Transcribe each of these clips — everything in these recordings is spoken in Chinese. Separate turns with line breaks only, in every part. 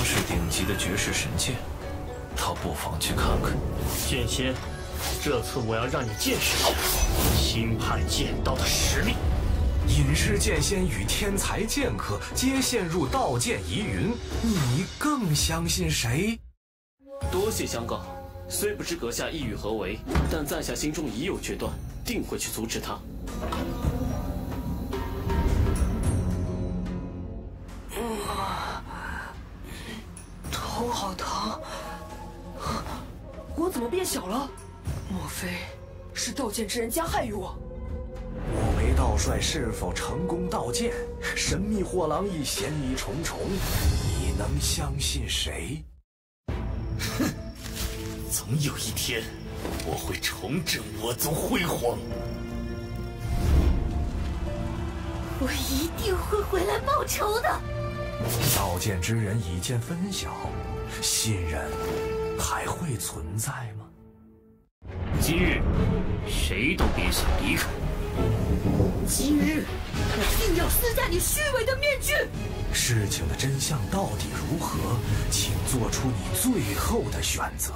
是顶级的绝世神剑，他不妨去看看。
剑仙，这次我要让你见识下新派剑道的实力。
隐世剑仙与天才剑客皆陷入道剑疑云，你更相信谁？
多谢相告，虽不知阁下意欲何为，但在下心中已有决断，定会去阻止他。
头好疼，我怎么变小了？莫非是道剑之人加害于我？
我为道帅是否成功道剑？神秘货郎亦嫌疑重重，你能相信谁？
哼，总有一天，我会重振我族辉煌。
我一定会回来报仇的。
道剑之人已见分晓，信任还会存在吗？
今日，谁都别想离开。
今日，我定要撕下你虚伪的面具。
事情的真相到底如何？请做出你最后的选择。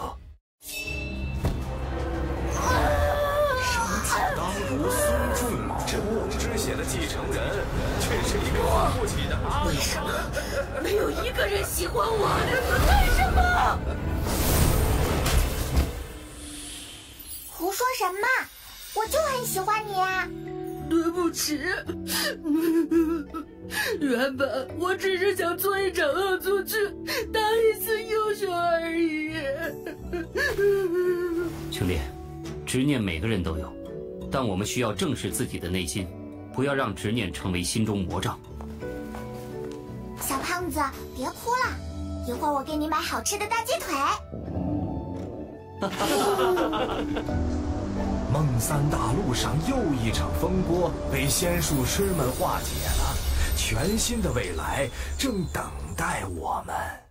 生子当如孙仲，这梦之血的继承人，却是一个了不起的阿
为什么没有一个人喜欢我？为什么？
胡说什么？我就很喜欢你啊！
对不起，原本我只是想做一场恶作剧，当一次英雄而已。
兄弟，执念每个人都有，但我们需要正视自己的内心，不要让执念成为心中魔障。
小胖子，别哭了，一会儿我给你买好吃的大鸡腿。
孟三大陆上又一场风波被仙术师们化解了，全新的未来正等待我们。